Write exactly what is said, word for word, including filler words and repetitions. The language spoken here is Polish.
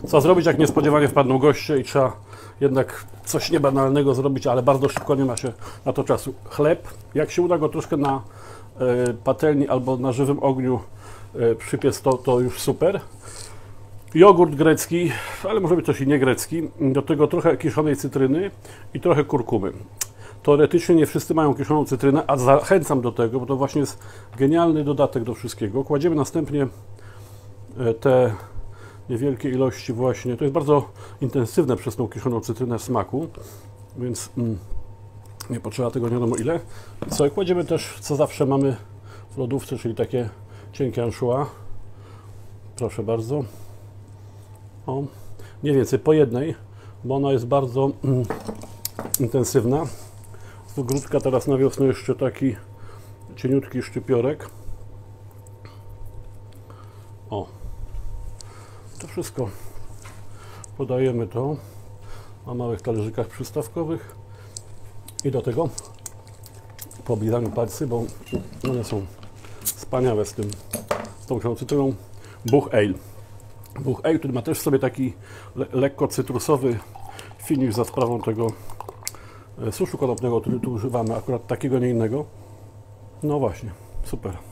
Co zrobić, jak niespodziewanie wpadną goście i trzeba jednak coś niebanalnego zrobić, ale bardzo szybko nie ma się na to czasu. Chleb, jak się uda go troszkę na y, patelni albo na żywym ogniu y, przypiec, to, to już super. Jogurt grecki, ale może być też i nie grecki. Do tego trochę kiszonej cytryny i trochę kurkumy. Teoretycznie nie wszyscy mają kiszoną cytrynę, a zachęcam do tego, bo to właśnie jest genialny dodatek do wszystkiego. Kładziemy następnie te niewielkie ilości właśnie, to jest bardzo intensywne przez tą kiszoną cytrynę smaku, więc mm, nie potrzeba tego nie wiadomo ile. Co, kładziemy też, co zawsze mamy w lodówce, czyli takie cienkie anchois. Proszę bardzo. O, mniej więcej po jednej, bo ona jest bardzo mm, intensywna. Z ogródka teraz na wiosnę jeszcze taki cieniutki szczypiorek. O, to wszystko podajemy to na małych talerzykach przystawkowych i do tego pooblizamy palcy, bo one są wspaniałe z tym, z tą kiszoną cytryną. Buch Ale. Buch Ale, który ma też w sobie taki le lekko cytrusowy finish za sprawą tego suszu konopnego, który tu używamy, akurat takiego, nie innego. No właśnie, super.